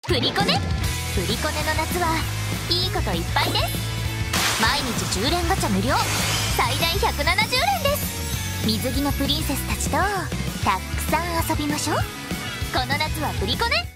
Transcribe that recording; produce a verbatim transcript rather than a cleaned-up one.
プリコネプリコネの夏はいいこといっぱいです。毎日じゅう連ガチャ無料、最大ひゃくななじゅう連です。水着のプリンセスたちとたくさん遊びましょう。この夏はプリコネ。